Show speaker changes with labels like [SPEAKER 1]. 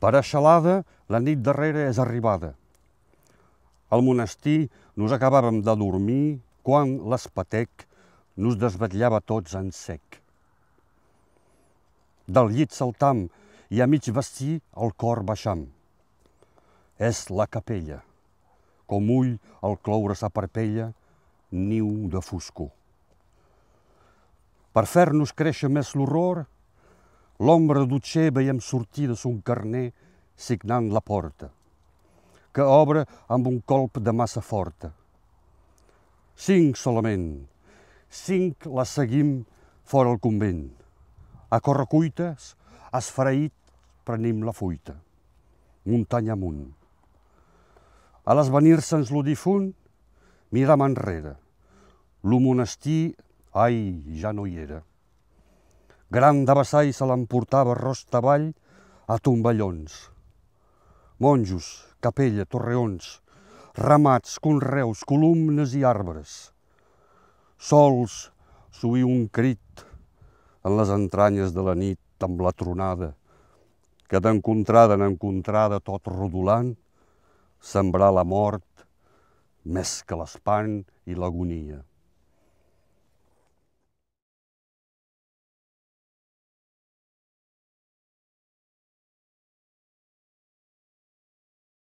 [SPEAKER 1] Per a Xalada, la nit darrera és arribada. Al monestir nos acabàvem de dormir quan l'espatec nos desvetllava tots en sec. Del llit saltam i a mig vestir el cor baixam. És la capella, com ull al cloure s'aparpella, niu de foscor. Per fer-nos créixer més l'horror, l'ombra d'Utxer veiem sortir de son carner signant la porta, que obre amb un colp de massa forta. 5 solament, 5 la seguim fora el convent. A correcuites, esfereït, prenim la fuita, muntanya amunt. A l'esvenir-se'ns lo difunt, miram enrere. Lo monestir, ai, ja no hi era. Gran de vassall se l'emportava rosta avall a tomballons. Monjos, capella, torreons, ramats, conreus, columnes i arbres. Sols s'oí un crit en les entranyes de la nit amb la tronada, que d'encontrada en encontrada tot rodolant, sembrar la mort més que l'espant i l'agonia.